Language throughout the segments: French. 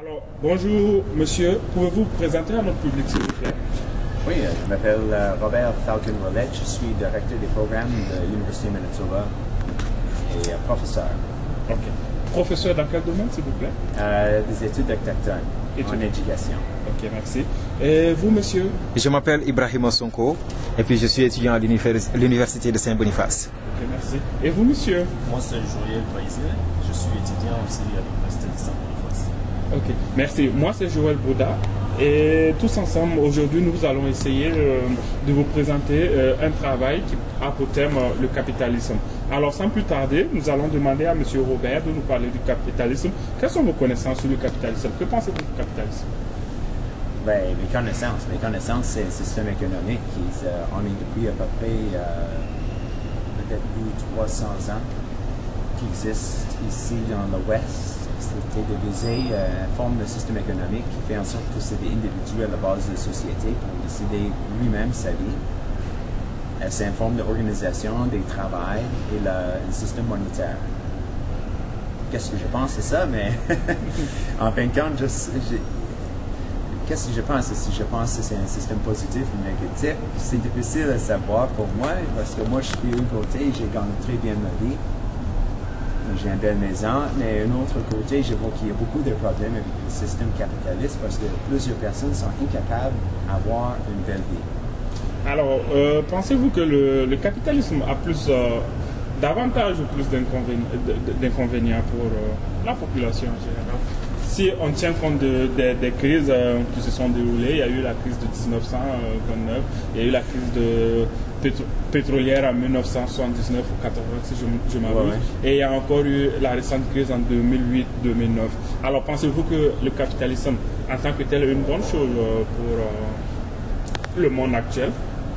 Alors, bonjour monsieur, pouvez-vous vous présenter à notre public s'il vous plaît? Oui, je m'appelle Robert Falcon-Rolette, je suis directeur des programmes de l'Université Manitoba et professeur. Ok. Professeur dans quel domaine s'il vous plaît? Des études autochtones en éducation. Ok, merci. Et vous monsieur? Je m'appelle Ibrahim Sonko et puis je suis étudiant à l'Université de Saint-Boniface. Ok, merci. Et vous monsieur? Moi c'est Joël Baïsé, je suis étudiant aussi à l'Université de Saint-Boniface. Ok, merci. Moi c'est Joël Bouda et tous ensemble aujourd'hui nous allons essayer de vous présenter un travail qui a pour thème le capitalisme. Alors sans plus tarder, nous allons demander à monsieur Robert de nous parler du capitalisme. Quelles sont vos connaissances sur le capitalisme? Que pensez-vous du capitalisme? Ben, mes connaissances, c'est le système économique qui on est depuis à peu près peut-être 300 ans qui existe ici dans l'Ouest. C'était divisé en forme de système économique qui fait en sorte que c'est des individus à la base de la société pour décider lui-même sa vie. C'est une forme d'organisation des travail et le système monétaire. Qu'est-ce que je pense, c'est ça, mais en fin de compte, qu'est-ce que je pense? Si je pense que c'est un système positif ou négatif, c'est difficile à savoir pour moi, parce que moi, je suis d'un côté, j'ai gagné très bien ma vie. J'ai une belle maison, mais d'un autre côté, je vois qu'il y a beaucoup de problèmes avec le système capitaliste parce que plusieurs personnes sont incapables d'avoir une belle vie. Alors, pensez-vous que le capitalisme a plus d'avantages ou plus d'inconvénients pour la population en général? Si on tient compte des crises qui se sont déroulées, il y a eu la crise de 1929, il y a eu la crise pétrolière en 1979 ou 80, si je m'abuse, et il y a encore eu la récente crise en 2008-2009. Alors, pensez-vous que le capitalisme, en tant que tel, est une bonne chose pour le monde actuel?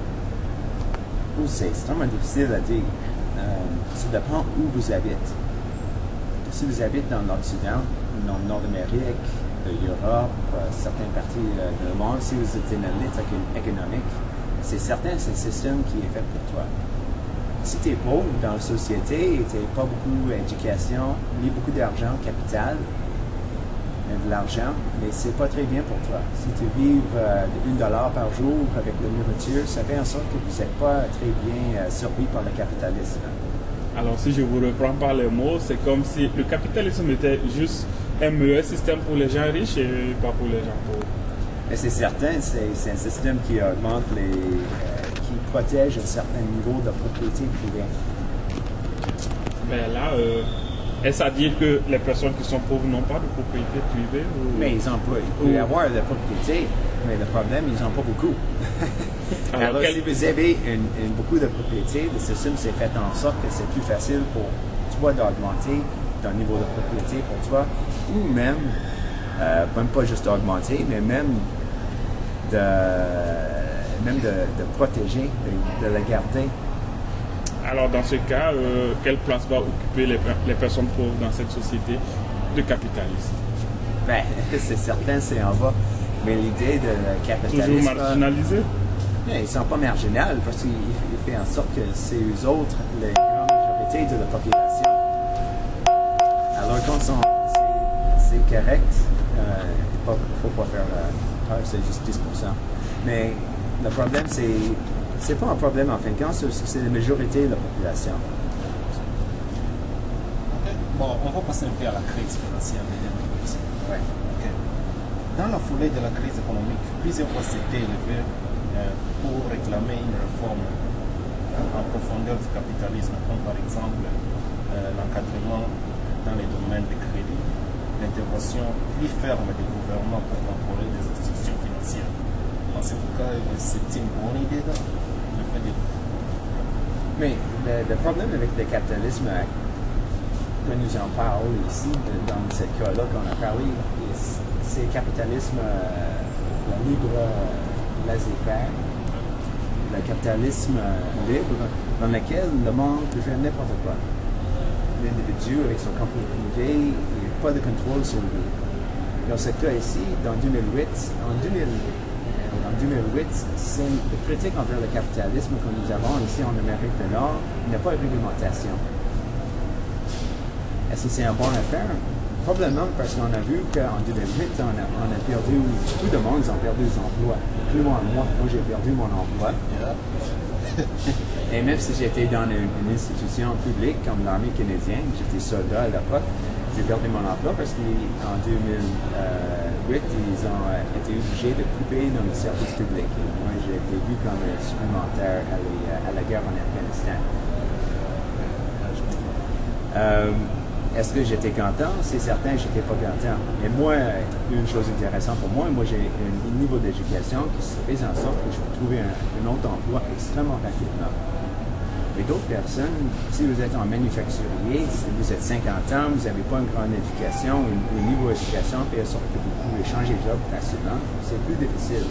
C'est extrêmement difficile à dire. Ça dépend où vous habitez. Si vous habitez dans l'Occident, dans le Nord-Amérique, l'Europe, certaines parties du monde, si vous êtes dans l'état économique, c'est certain que c'est un système qui est fait pour toi. Si tu es pauvre dans la société et tu n'as pas beaucoup d'éducation, ni beaucoup d'argent, capital, de l'argent, mais c'est pas très bien pour toi. Si tu vis de $1 par jour avec la nourriture, ça fait en sorte que vous n'êtes pas très bien servi par le capitalisme. Alors, si je vous reprends par les mots, c'est comme si le capitalisme était juste un meilleur système pour les gens riches et pas pour les gens pauvres. Mais c'est certain, c'est un système qui augmente qui protège un certain niveau de propriété privée. Mais là, est-ce à dire que les personnes qui sont pauvres n'ont pas de propriété privée? Ou... Mais ils peuvent avoir de la propriété, mais le problème, ils n'ont pas beaucoup. Alors si vous avez beaucoup de propriété, le système s'est fait en sorte que c'est plus facile pour toi d'augmenter ton niveau de propriété pour toi, ou même pas juste d'augmenter, mais même de protéger, de la garder. Alors dans ce cas, quelle place va occuper les personnes pauvres dans cette société de capitalisme? Ben, c'est certain, c'est en bas. Mais l'idée de capitalisme... Toujours marginalisé? Ils ne sont pas marginaux parce qu'il fait en sorte que c'est eux autres, la grande majorité de la population. Alors quand c'est correct, il ne faut pas faire peur, c'est juste 10%. Mais le problème, c'est pas un problème en fin de compte, c'est la majorité de la population. Okay. Bon, on va passer un peu à la crise financière de 2008. Ouais. Okay. Dans la foulée de la crise économique, plusieurs voix s'étaient élevées pour réclamer une réforme en profondeur du capitalisme, comme par exemple l'encadrement dans les domaines de crédit, l'intervention plus ferme des gouvernements pour contrôler les institutions financières. Pensez-vous que c'est une bonne idée là? Mais le problème avec le capitalisme, quand nous en parlons ici, dans ce cas-là qu'on a parlé, c'est le capitalisme libre, laissez-faire, le capitalisme libre, dans lequel le monde peut faire n'importe quoi. L'individu, avec son compagnie privée, il n'a pas de contrôle sur lui. Dans ce cas ici, en 2008, c'est la critique envers le capitalisme que nous avons ici en Amérique du Nord. Il n'y a pas de réglementation. Est-ce que c'est une bonne affaire? Probablement parce qu'on a vu qu'en 2008, on a perdu, tout le monde a perdu des emplois. Incluant moi, j'ai perdu mon emploi. Et même si j'étais dans une institution publique comme l'armée canadienne, j'étais soldat à l'époque, j'ai perdu mon emploi parce qu'en 2008, ils ont été obligés de couper dans le service public. Et moi, j'ai été vu comme un supplémentaire à la guerre en Afghanistan. Est-ce que j'étais content? C'est certain, j'étais pas content. Mais moi, une chose intéressante pour moi, j'ai un niveau d'éducation qui fait en sorte que je peux trouver un autre emploi extrêmement rapidement. Mais d'autres personnes, si vous êtes en manufacturier, si vous êtes 50 ans, vous n'avez pas une grande éducation, un niveau d'éducation fait en sorte que vous pouvez changer de job facilement, c'est plus difficile.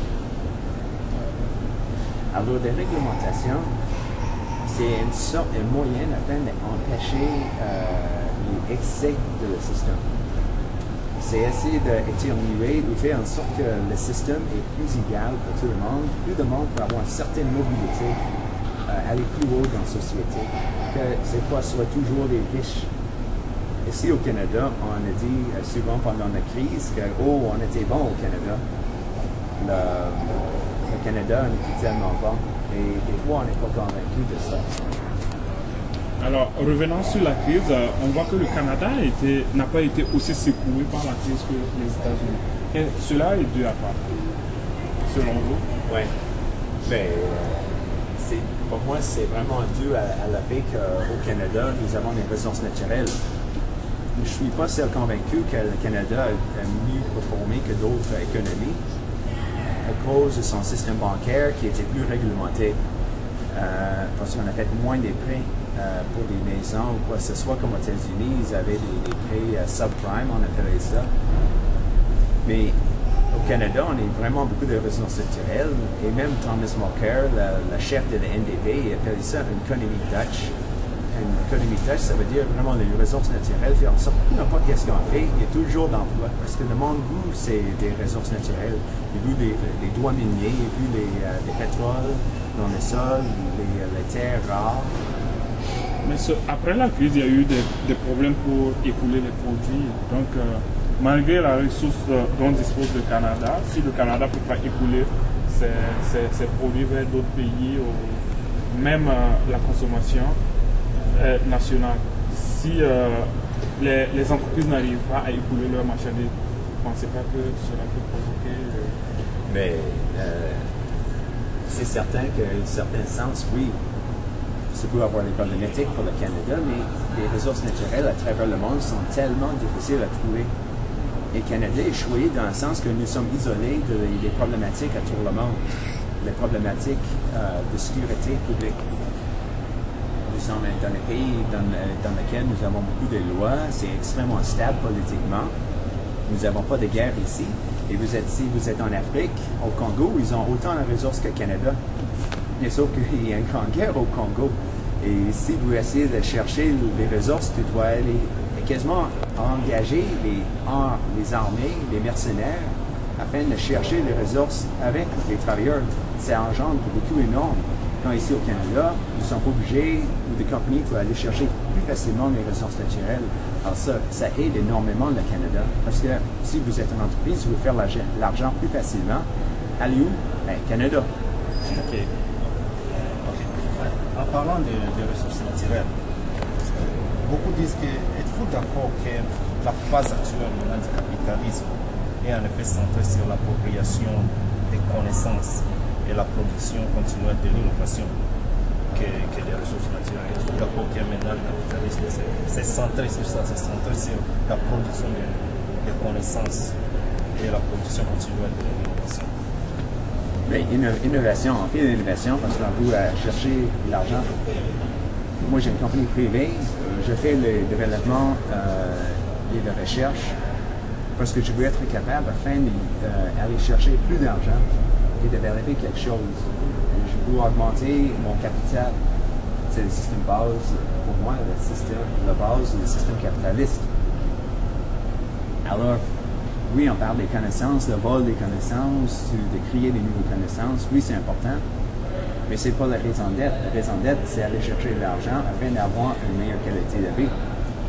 Alors, des réglementations, c'est une sorte de moyen afin d'empêcher les excès de le système. C'est essayer d'éternuer ou faire en sorte que le système est plus égal pour tout le monde. Plus de monde peut avoir une certaine mobilité, aller plus haut dans la société, que c'est pas soit toujours les riches. Ici au Canada, on a dit souvent pendant la crise que on était bon au Canada. Le Canada n'était tellement bon. Et des fois, on n'est pas convaincu de ça. Alors, revenant sur la crise, on voit que le Canada n'a pas été aussi secoué par la crise que les États-Unis. Cela est dû à quoi, selon vous? Oui. Mais pour moi, c'est vraiment dû à la fait qu'au Canada, nous avons des ressources naturelles. Je ne suis pas seul convaincu que le Canada a mieux performé que d'autres économies à cause de son système bancaire qui était plus réglementé. Parce qu'on a fait moins des prêts pour des maisons ou quoi que ce soit, comme aux États-Unis, ils avaient des prêts subprime, on appelait ça. Mais au Canada, on a vraiment beaucoup de ressources naturelles. Et même Thomas Mulcair, le chef de la NDP, appelait ça une économie Dutch. Une économie Dutch, ça veut dire vraiment les ressources naturelles, faire en sorte que n'importe qu'est-ce qu'on fait, il y a toujours d'emploi. Parce que le monde goût, c'est des ressources naturelles. Il y a vu les doigts miniers, il y a vu les pétroles dans le sol, les terres rares. Mais après la crise, il y a eu des problèmes pour écouler les produits. Donc, malgré la ressource dont dispose le Canada, si le Canada ne peut pas écouler ses produits vers d'autres pays, ou même la consommation nationale, si les entreprises n'arrivent pas à écouler leurs marchandises, vous ne pensez pas que cela peut provoquer... Mais c'est certain qu'à un certain sens, oui, ça peut avoir des problématiques pour le Canada, mais les ressources naturelles à travers le monde sont tellement difficiles à trouver. Et le Canada est échoué dans le sens que nous sommes isolés des problématiques à tout le monde, les problématiques de sécurité publique. Nous sommes dans un pays dans lequel nous avons beaucoup de lois, c'est extrêmement stable politiquement. Nous n'avons pas de guerre ici. Et si vous êtes en Afrique, au Congo, ils ont autant de ressources que le Canada. Mais sauf qu'il y a une grande guerre au Congo. Et si vous essayez de chercher les ressources, tu dois aller quasiment engager les armées, les mercenaires, afin de chercher les ressources avec les travailleurs. Ça engendre des coûts énormes. Quand ici au Canada, nous sommes obligés, ou des compagnies, pour aller chercher plus facilement les ressources naturelles. Alors ça aide énormément le Canada. Parce que si vous êtes une entreprise, vous pouvez faire l'argent plus facilement. Allez où? Ben, Canada. OK. En parlant des ressources naturelles, beaucoup disent que, êtes-vous d'accord que la phase actuelle du capitalisme est en effet centrée sur l'appropriation des connaissances et la production continuelle de l'innovation que des ressources naturelles? Êtes-vous d'accord que maintenant le capitalisme c'est centré sur ça, c'est centré sur la production des connaissances et la production continuelle de l'innovation? Bien, innovation, on fait l'innovation parce qu'on veut chercher l'argent. Moi, j'ai une compagnie privée, je fais le développement et la recherche parce que je veux être capable afin d'aller chercher plus d'argent et développer quelque chose. Je veux augmenter mon capital. C'est le système base, pour moi, la base du système capitaliste. Alors, oui, on parle des connaissances, le vol des connaissances, de créer des nouvelles connaissances. Oui, c'est important, mais ce n'est pas la raison d'être. La raison d'être, c'est aller chercher de l'argent afin d'avoir une meilleure qualité de vie.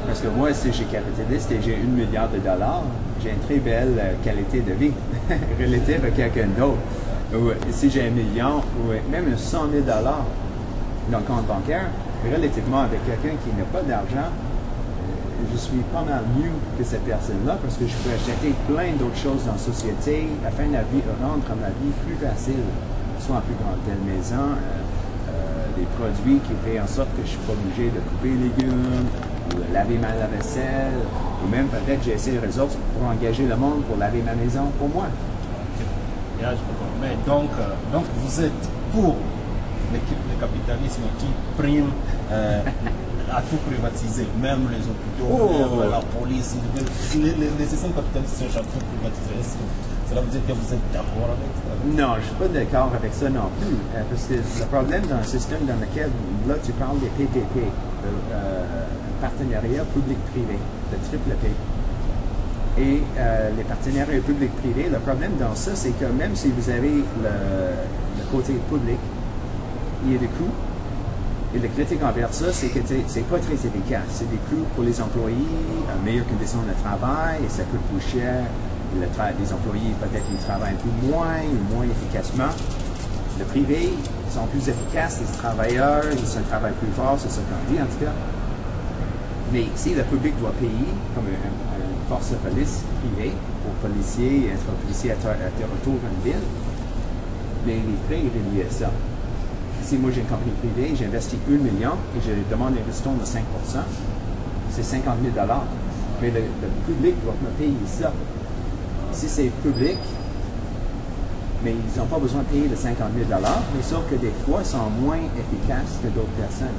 Parce que moi, si je suis capitaliste et j'ai 1 milliard de dollars, j'ai une très belle qualité de vie relative à quelqu'un d'autre. Ou si j'ai 1 million ou même 100 000 dollars dans le compte bancaire, relativement avec quelqu'un qui n'a pas d'argent, je suis pas mal mieux que cette personne-là parce que je peux acheter plein d'autres choses dans la société afin de rendre ma vie plus facile, soit en plus grande maison, des produits qui font en sorte que je ne suis pas obligé de couper les légumes, ou de laver ma vaisselle, ou même peut-être j'ai essayé de ressources pour engager le monde pour laver ma maison pour moi. Yeah, je comprends. Mais donc vous êtes pour le capitalisme qui prime à tout privatiser, même les hôpitaux, même la police. Les systèmes capitalistes cherchent à tout privatiser. Cela veut dire que vous êtes d'accord avec ça? Non, je ne suis pas d'accord avec ça non plus. Parce que le problème dans le système dans lequel, là, tu parles des PPP, partenariat public-privé, le triple P. Et les partenariats public-privés, le problème dans ça, c'est que même si vous avez le côté public, il y a des coûts. Et le critique envers ça, c'est que c'est pas très efficace. C'est des coûts pour les employés, meilleures conditions de travail, et ça coûte plus cher. Les employés, peut-être, ils travaillent un peu moins efficacement. Le privé, ils sont plus efficaces, les travailleurs, ils travaillent plus fort, c'est ça qu'on dit en tout cas. Mais si le public doit payer, comme une force de police privée, pour policiers, être policier à retour dans une ville, mais les frais sont reliés à ça. Si moi j'ai une compagnie privée, j'investis 1 million et je demande un return de 5%, c'est 50 000 $. Mais le public doit me payer ça. Si c'est public, mais ils n'ont pas besoin de payer les 50 000 $, mais sauf que des fois, ils sont moins efficaces que d'autres personnes.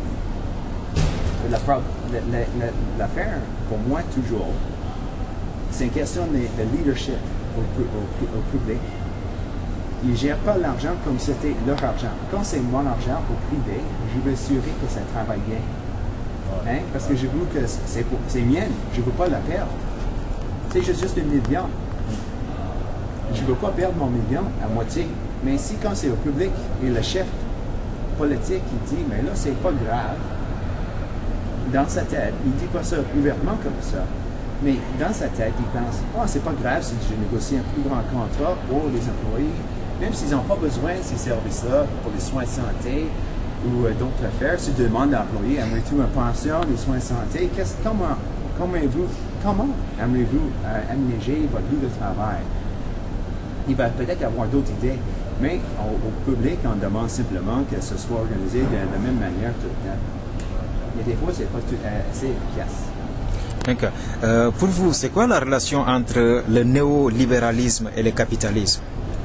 L'affaire, pour moi, toujours, c'est une question de leadership au public. Ils ne gèrent pas l'argent comme si c'était leur argent. Quand c'est mon argent au privé, je veux assurer que ça travaille bien. Hein? Parce que je veux que c'est mien, je ne veux pas la perdre. C'est juste 1 million. Je ne veux pas perdre mon million à moitié. Mais si quand c'est au public et le chef politique qui dit, mais là, c'est pas grave, dans sa tête, il ne dit pas ça ouvertement comme ça, mais dans sa tête, il pense, c'est pas grave si je négocie un plus grand contrat pour les employés, même s'ils n'ont pas besoin de ces services-là pour les soins de santé ou d'autres affaires. Si je demande à l'employé, aimerais-tu une pension, des soins de santé, comment aimeriez-vous aménager votre vie de travail? Il va peut-être avoir d'autres idées, mais au public, on demande simplement que ce soit organisé de la même manière tout le temps. Mais des fois, c'est pas assez efficace. D'accord. Pour vous, c'est quoi la relation entre le néolibéralisme et le capitalisme?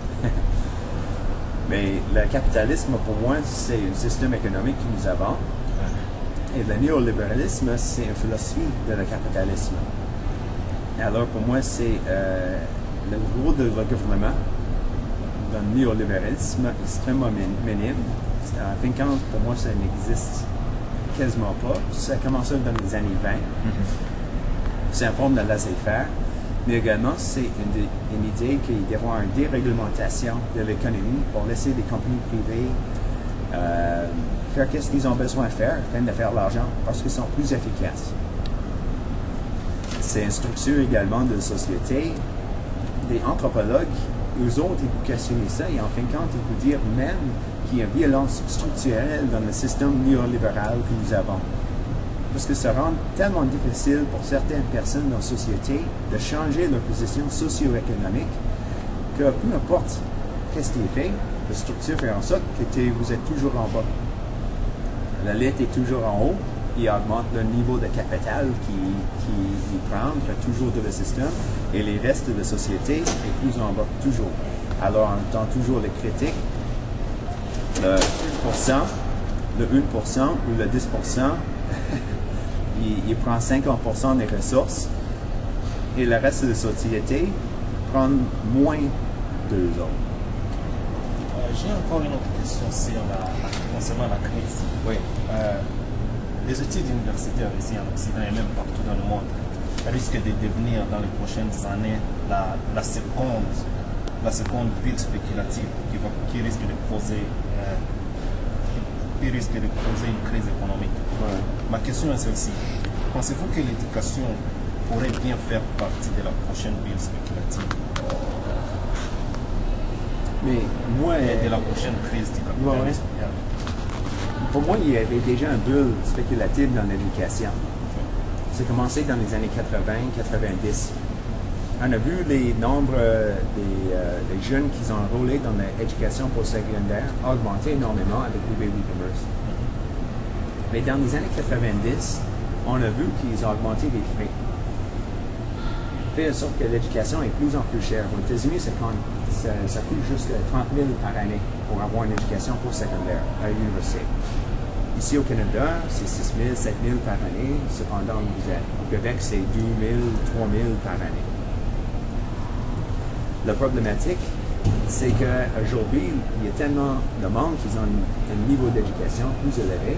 Mais le capitalisme, pour moi, c'est un système économique que nous avons. Et le néolibéralisme, c'est une philosophie de le capitalisme. Alors, pour moi, c'est le rôle de le gouvernement dans le néolibéralisme extrêmement minime. En fin de compte, pour moi, ça n'existe quasiment pas. Ça a commencé dans les années 20. C'est une forme de laisser-faire. Mais également, c'est une idée qu'il y avoir une déréglementation de l'économie pour laisser les compagnies privées faire ce qu'ils ont besoin de faire afin de faire l'argent parce qu'ils sont plus efficaces. C'est une structure également de société. Des anthropologues, eux autres, ils peuvent questionner ça et en fin de compte, ils peuvent dire même qu'il y a une violence structurelle dans le système néolibéral que nous avons. Parce que ça rend tellement difficile pour certaines personnes dans la société de changer leur position socio-économique que peu importe qu'est-ce qui est fait, la structure fait en sorte que vous êtes toujours en bas. La lettre est toujours en haut, il augmente le niveau de capital qu'il prend, toujours de le système, et les restes de la société est plus en bas, toujours. Alors on entend toujours les critiques, le 1%, ou le 10%, il prend 50% des ressources et le reste de la société prend moins d'eux autres. J'ai encore une autre question concernant la crise. Oui. Les études universitaires ici en Occident et même partout dans le monde risquent de devenir dans les prochaines années la seconde bulle spéculative qui risque de causer une crise économique. Ouais. Ma question est celle-ci. Pensez-vous que l'éducation pourrait bien faire partie de la prochaine bulle spéculative? Mais moi, Et de la prochaine crise du capitalisme? pour moi, il y avait déjà un bulle spéculative dans l'éducation. C'est commencé dans les années 80-90. On a vu les nombres des jeunes qui sont enrôlés dans l'éducation postsecondaire augmenter énormément avec les baby boomers. Mais dans les années 90, on a vu qu'ils ont augmenté les frais. Fait en sorte que l'éducation est de plus en plus chère. Aux États-Unis, ça coûte juste 30 000 par année pour avoir une éducation postsecondaire à l'université. Ici au Canada, c'est 6 000, 7 000 par année. Cependant, au Québec, c'est 2 000, 3 000 par année. La problématique, c'est qu'aujourd'hui, il y a tellement de monde qui ont un niveau d'éducation plus élevé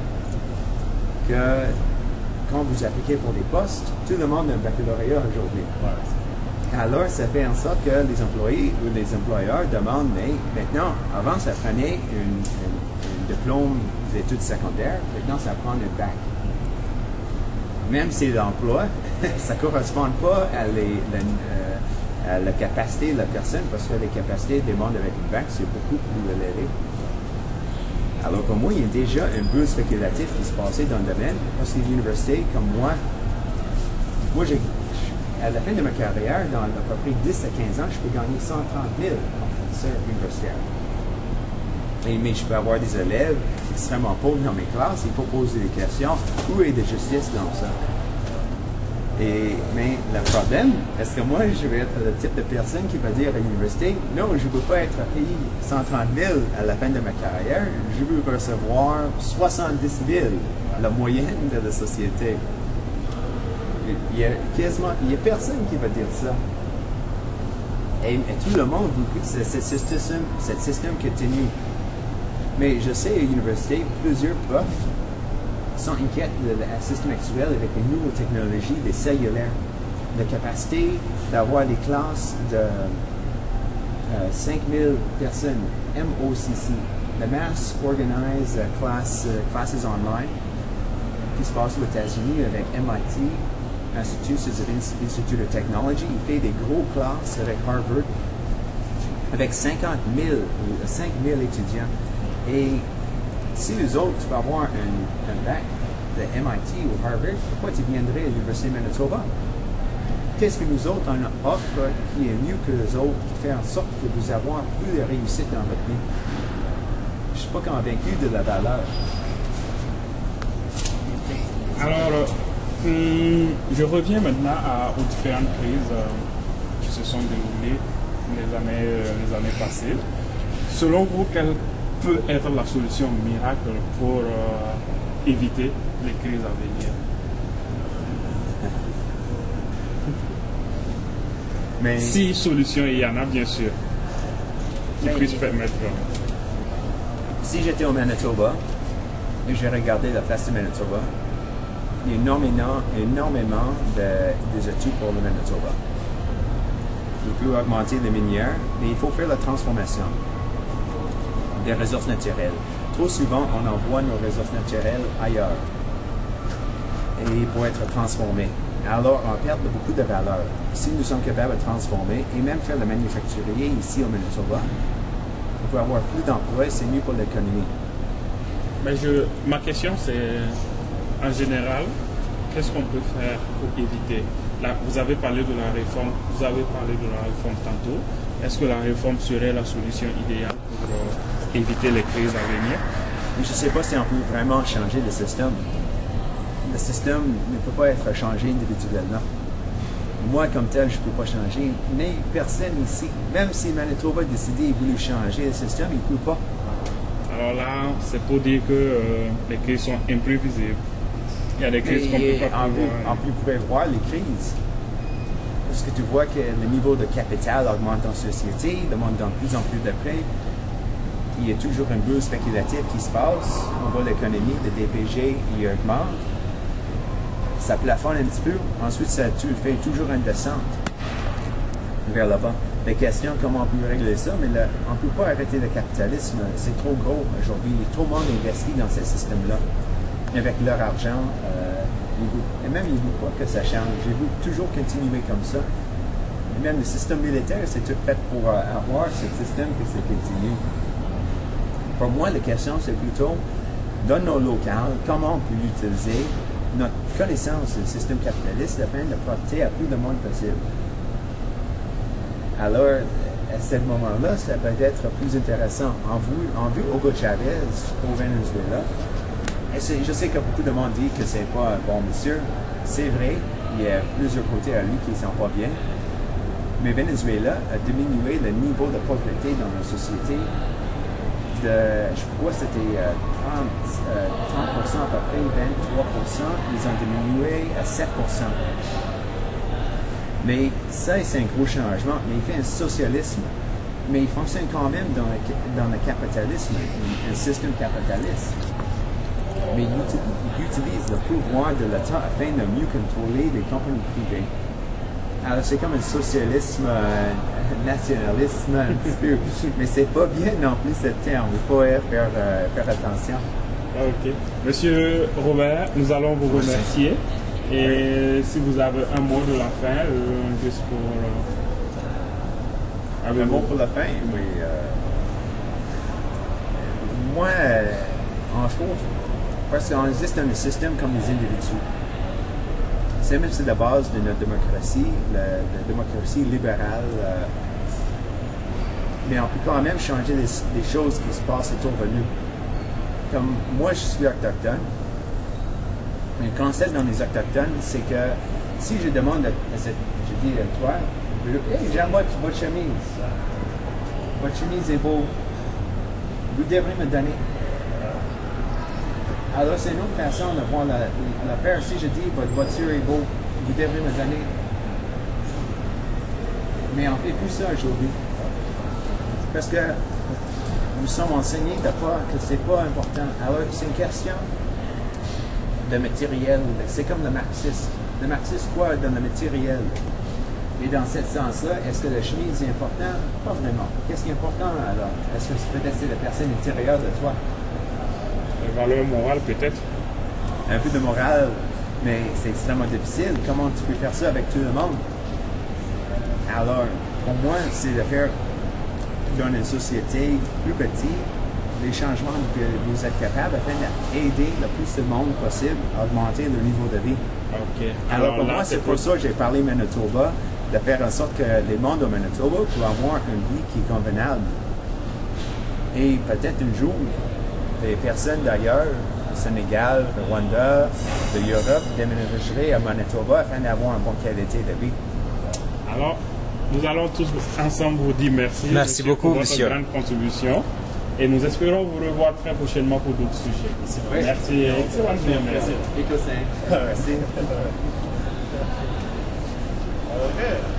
que quand vous appliquez pour des postes, tout le monde a un baccalauréat aujourd'hui. Alors, ça fait en sorte que les employés ou les employeurs demandent, mais maintenant, avant, ça prenait un diplôme d'études secondaires, maintenant, ça prend un bac. Même si l'emploi, ça ne correspond pas à la capacité de la personne, parce que les capacités des mondes avec une bac, c'est beaucoup plus élevé. Alors pour moi, il y a déjà un bulle spéculatif qui se passait dans le domaine, parce que l'université, comme moi, à la fin de ma carrière, dans à peu près 10 à 15 ans, je peux gagner 130 000 en professeur universitaire. Mais je peux avoir des élèves extrêmement pauvres dans mes classes, il faut poser des questions. Où est la justice dans ça? Mais le problème, est-ce que moi, je vais être le type de personne qui va dire à l'université, non, je ne veux pas être payé 130 000 à la fin de ma carrière, je veux recevoir 70 000, la moyenne de la société. Il y a personne qui va dire ça. Et tout le monde veut que ce système continue. Mais je sais à l'université, plusieurs profs sont inquiets du système actuel avec les nouvelles technologies, des cellulaires, la capacité d'avoir des classes de 5000 personnes, MOCC, the Mass Organized Classes Online, qui se passe aux États-Unis avec MIT, Massachusetts Institute of Technology. Il fait des gros classes avec Harvard, avec 50 000 étudiants. Et si les autres, tu vas avoir un bac de MIT ou Harvard, pourquoi tu viendrais à l'Université de Manitoba? Qu'est-ce que nous autres, on offre qui est mieux que les autres, qui fait en sorte que vous avez plus de réussite dans votre vie? Je ne suis pas convaincu de la valeur. Alors, je reviens maintenant aux différentes crises qui se sont déroulées les années passées. Selon vous, quelle peut être la solution miracle pour éviter les crises à venir? Mais Si solution il y en a, bien sûr, qui puissent permettre. si j'étais au Manitoba et j'ai regardé la place du Manitoba, il y a énormément des atouts pour le Manitoba. Il peut augmenter les minières, mais il faut faire la transformation des ressources naturelles. Trop souvent, on envoie nos ressources naturelles ailleurs et pour être transformées. Alors, on perd beaucoup de valeur. Si nous sommes capables de transformer et même faire le manufacturier ici au Manitoba, on peut avoir plus d'emplois, c'est mieux pour l'économie. Mais ma question c'est, en général, qu'est-ce qu'on peut faire pour éviter? Là, vous avez parlé de la réforme, tantôt. Est-ce que la réforme serait la solution idéale pour éviter les crises à venir? Je ne sais pas si on peut vraiment changer le système. Le système ne peut pas être changé individuellement. Moi, comme tel, je ne peux pas changer, mais personne ici, même si Manitoba a décidé et voulu changer le système, il ne peut pas. Alors là, c'est pour dire que les crises sont imprévisibles. Il y a des crises qu'on ne peut pas prévoir. On peut prévoir les crises. Parce que tu vois que le niveau de capital augmente en société, le monde donne de plus en plus de prêts. Il y a toujours un bulle spéculatif qui se passe. On voit l'économie, le DPG, il augmente. Ça plafonne un petit peu. Ensuite, tu fais toujours une descente vers le bas. La question, comment on peut régler ça? Mais on ne peut pas arrêter le capitalisme. C'est trop gros aujourd'hui. Trop de monde investit dans ce système-là avec leur argent. Et même, ils ne veulent pas que ça change. Ils veulent toujours continuer comme ça. Et même le système militaire, c'est tout fait pour avoir ce système que ça continue. Pour moi, la question, c'est plutôt, dans nos locales, comment on peut utiliser notre connaissance du système capitaliste afin de profiter à plus de monde possible. Alors, à ce moment-là, ça peut être plus intéressant. En vue Hugo Chavez au Venezuela, et je sais que beaucoup de monde dit que c'est pas un bon monsieur. C'est vrai, il y a plusieurs côtés à lui qui ne sont pas bien. Mais Venezuela a diminué le niveau de pauvreté dans la société je crois que c'était 30% à peu près, 23%, ils ont diminué à 7%. Mais ça, c'est un gros changement. Mais il fait un socialisme. Mais il fonctionne quand même dans le capitalisme, un système capitaliste. Mais il utilise le pouvoir de l'État afin de mieux contrôler les compagnies privées. Alors, c'est comme un socialisme, nationalisme, un petit peu. Mais c'est pas bien non plus ce terme. Il faut faire attention. Ok. Monsieur Robert, nous allons vous remercier. Et si vous avez un mot de la fin, juste pour... un mot pour la fin, oui. Moi, en trouve, parce qu'on existe dans le système comme les individus. C'est même la base de notre démocratie, la démocratie libérale. Mais on peut quand même changer les choses qui se passent autour de nous. Comme moi, je suis autochtone. Le concept dans les autochtones, c'est que si je demande je dis à toi, hey, j'aime votre chemise. Votre chemise est beau. Vous devrez me donner. Alors, c'est une autre façon de voir l'affaire. Si je dis, votre voiture est beau, vous devrez me donner. Mais on ne fait plus ça aujourd'hui. Parce que nous sommes enseignés que c'est pas important. Alors, c'est une question de matériel. C'est comme le marxiste. Le marxiste croit dans le matériel. Et dans ce sens-là, est-ce que la chemise est importante? Pas vraiment. Qu'est-ce qui est important alors? Est-ce que peut-être c'est la personne intérieure de toi? Les valeurs morales, peut-être. Un peu de morale, mais c'est extrêmement difficile. Comment tu peux faire ça avec tout le monde? Alors, pour moi, c'est de faire dans une société plus petite les changements que vous êtes capable afin d'aider le plus de monde possible à augmenter le niveau de vie. Okay. Alors pour moi, c'est pour ça que j'ai parlé Manitoba, de faire en sorte que les mondes au Manitoba puissent avoir une vie qui est convenable. Et peut-être un jour, des personnes d'ailleurs, du Sénégal, du Rwanda, de l'Europe, déménageraient à Manitoba afin d'avoir une bonne qualité de vie. Alors, nous allons tous ensemble vous dire merci. Merci beaucoup, pour monsieur. votre grande contribution. Et nous espérons vous revoir très prochainement pour d'autres sujets. Oui. Merci. Excellente journée. Merci. Okay.